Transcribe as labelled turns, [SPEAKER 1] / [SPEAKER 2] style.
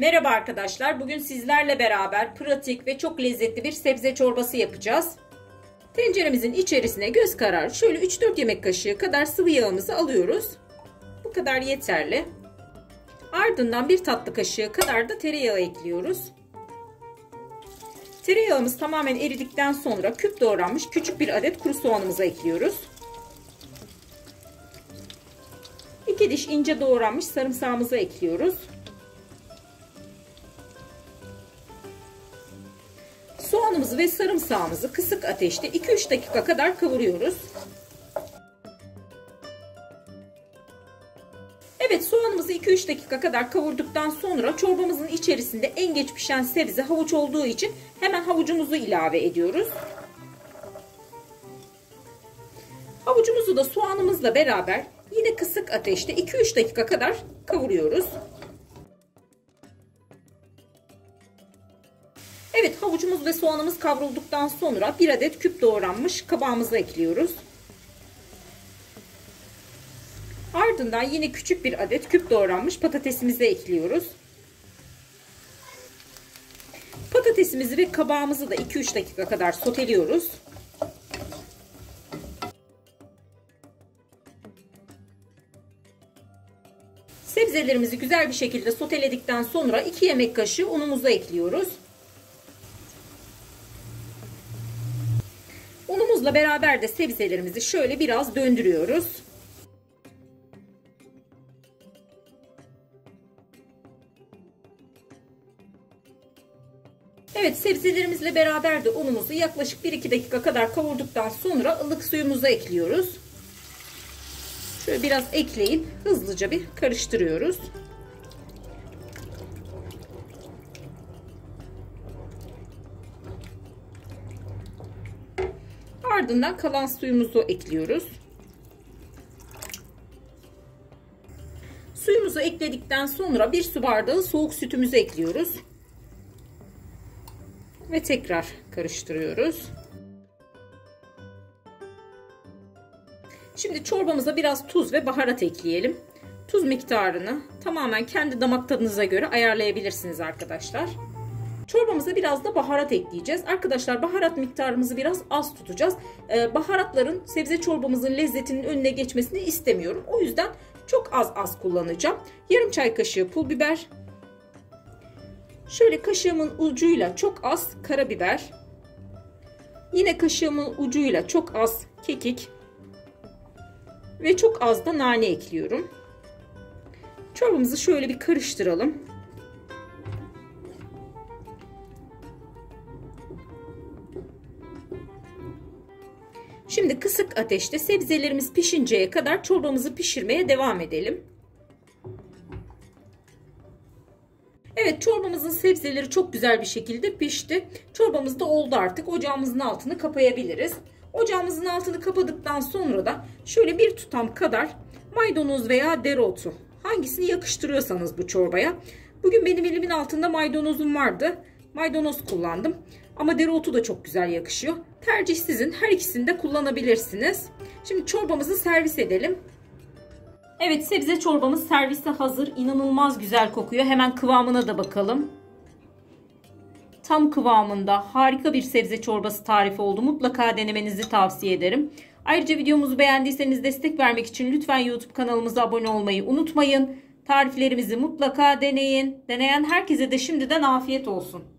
[SPEAKER 1] Merhaba arkadaşlar. Bugün sizlerle beraber pratik ve çok lezzetli bir sebze çorbası yapacağız. Tenceremizin içerisine göz kararı şöyle 3-4 yemek kaşığı kadar sıvı yağımızı alıyoruz. Bu kadar yeterli. Ardından 1 tatlı kaşığı kadar da tereyağı ekliyoruz. Tereyağımız tamamen eridikten sonra küp doğranmış küçük bir adet kuru soğanımızı ekliyoruz. 2 diş ince doğranmış sarımsağımızı ekliyoruz. Soğanımızı ve sarımsağımızı kısık ateşte 2-3 dakika kadar kavuruyoruz. Evet, soğanımızı 2-3 dakika kadar kavurduktan sonra çorbamızın içerisinde en geç pişen sebze havuç olduğu için hemen havucumuzu ilave ediyoruz. Havucumuzu da soğanımızla beraber yine kısık ateşte 2-3 dakika kadar kavuruyoruz. Evet, havucumuz ve soğanımız kavrulduktan sonra 1 adet küp doğranmış kabağımızı ekliyoruz. Ardından yine küçük bir adet küp doğranmış patatesimizi ekliyoruz. Patatesimizi ve kabağımızı da 2-3 dakika kadar soteliyoruz. Sebzelerimizi güzel bir şekilde soteledikten sonra 2 yemek kaşığı unumuzu ekliyoruz. Unumuzla beraber de sebzelerimizi şöyle biraz döndürüyoruz. Evet, sebzelerimizle beraber de unumuzu yaklaşık 1-2 dakika kadar kavurduktan sonra ılık suyumuzu ekliyoruz. Şöyle biraz ekleyip hızlıca bir karıştırıyoruz. Ardından kalan suyumuzu ekliyoruz. Suyumuzu ekledikten sonra 1 su bardağı soğuk sütümüzü ekliyoruz. Ve tekrar karıştırıyoruz. Şimdi çorbamıza biraz tuz ve baharat ekleyelim. Tuz miktarını tamamen kendi damak tadınıza göre ayarlayabilirsiniz arkadaşlar. Çorbamıza biraz da baharat ekleyeceğiz. Arkadaşlar, baharat miktarımızı biraz az tutacağız. Baharatların sebze çorbamızın lezzetinin önüne geçmesini istemiyorum. O yüzden çok az kullanacağım. Yarım çay kaşığı pul biber. Şöyle kaşığımın ucuyla çok az karabiber. Yine kaşığımın ucuyla çok az kekik. Ve çok az da nane ekliyorum. Çorbamızı şöyle bir karıştıralım. Şimdi kısık ateşte sebzelerimiz pişinceye kadar çorbamızı pişirmeye devam edelim. Evet, çorbamızın sebzeleri çok güzel bir şekilde pişti. Çorbamız da oldu artık. Ocağımızın altını kapayabiliriz. Ocağımızın altını kapadıktan sonra da şöyle bir tutam kadar maydanoz veya dereotu, hangisini yakıştırıyorsanız bu çorbaya. Bugün benim elimin altında maydanozum vardı. Maydanoz kullandım. Ama dereotu da çok güzel yakışıyor. Tercih sizin. Her ikisini de kullanabilirsiniz. Şimdi çorbamızı servis edelim. Evet, sebze çorbamız servise hazır. İnanılmaz güzel kokuyor. Hemen kıvamına da bakalım. Tam kıvamında harika bir sebze çorbası tarifi oldu. Mutlaka denemenizi tavsiye ederim. Ayrıca videomuzu beğendiyseniz destek vermek için lütfen YouTube kanalımıza abone olmayı unutmayın. Tariflerimizi mutlaka deneyin. Deneyen herkese de şimdiden afiyet olsun.